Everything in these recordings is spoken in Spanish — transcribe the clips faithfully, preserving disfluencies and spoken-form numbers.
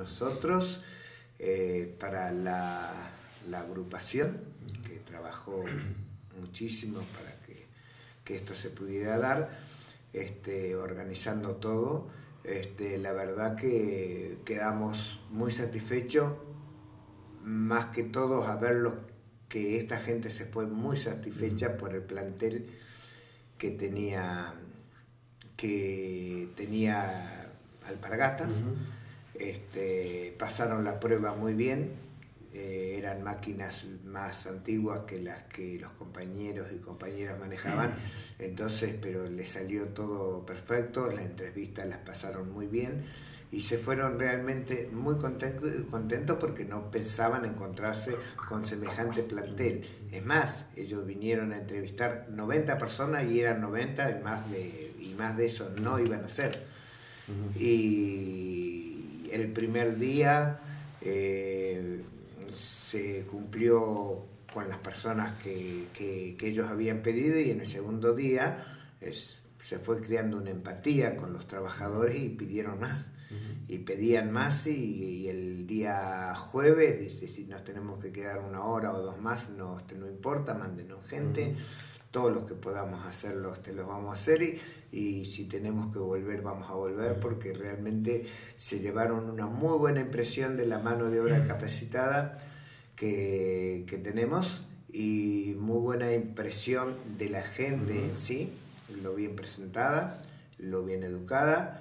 nosotros, eh, para la, la agrupación, que trabajó muchísimo para que, que esto se pudiera dar, este, organizando todo. Este, la verdad que quedamos muy satisfechos, más que todos a verlo, que esta gente se fue muy satisfecha por el plantel que tenía, que tenía Alpargatas. Uh-huh. Este, pasaron la prueba muy bien, eh, eran máquinas más antiguas que las que los compañeros y compañeras manejaban, entonces, pero les salió todo perfecto, las entrevistas las pasaron muy bien y se fueron realmente muy contentos, contentos porque no pensaban encontrarse con semejante plantel. Es más, ellos vinieron a entrevistar noventa personas y eran noventa y más de, y más de eso no iban a ser. Uh-huh. Y el primer día eh, se cumplió con las personas que, que, que ellos habían pedido, y en el segundo día es, se fue creando una empatía con los trabajadores y pidieron más. Uh-huh. Y pedían más, y, y el día jueves dice, si nos tenemos que quedar una hora o dos más, no, no importa, mándenos gente. Uh-huh. Todos los que podamos hacerlo, te los vamos a hacer, y, y si tenemos que volver, vamos a volver, porque realmente se llevaron una muy buena impresión de la mano de obra capacitada que, que tenemos, y muy buena impresión de la gente en sí, lo bien presentada, lo bien educada,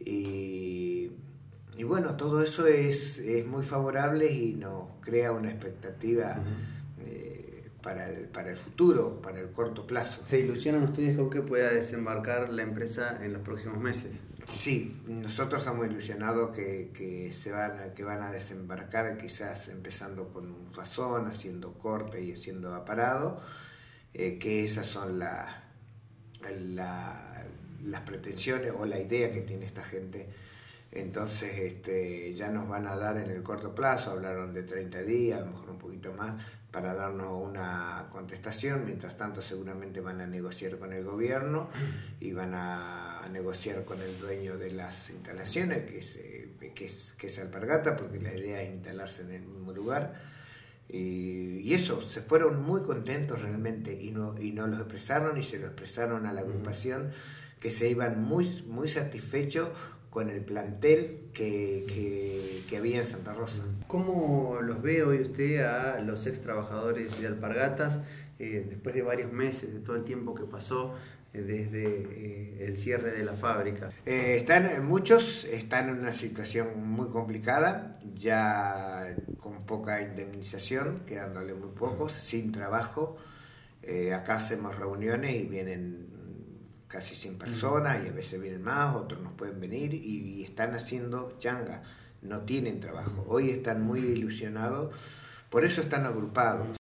y, y bueno, todo eso es, es muy favorable y nos crea una expectativa eh, Para el, para el futuro, para el corto plazo. ¿Se ilusionan ustedes con que pueda desembarcar la empresa en los próximos meses? Sí, nosotros estamos ilusionados que, que, se van, que van a desembarcar, quizás empezando con un fazón, haciendo corte y haciendo aparado, eh, que esas son la, la, las pretensiones o la idea que tiene esta gente. Entonces este, ya nos van a dar en el corto plazo, hablaron de treinta días, a lo mejor un poquito más, para darnos una contestación. Mientras tanto seguramente van a negociar con el gobierno y van a, a negociar con el dueño de las instalaciones, que es, eh, que es, que es Alpargata, porque la idea es instalarse en el mismo lugar. Y, y eso, se fueron muy contentos realmente, y, no, y nos lo expresaron y se lo expresaron a la agrupación, que se iban muy, muy satisfechos con el plantel que, que, que había en Santa Rosa. ¿Cómo los ve hoy usted a los ex trabajadores de Alpargatas, eh, después de varios meses, de todo el tiempo que pasó eh, desde eh, el cierre de la fábrica? Eh, están, muchos están en una situación muy complicada, ya con poca indemnización, quedándole muy pocos, sin trabajo. Eh, acá hacemos reuniones y vienen casi cien personas, y a veces vienen más, otros nos pueden venir, y, y están haciendo changa, no tienen trabajo. Hoy están muy ilusionados, por eso están agrupados.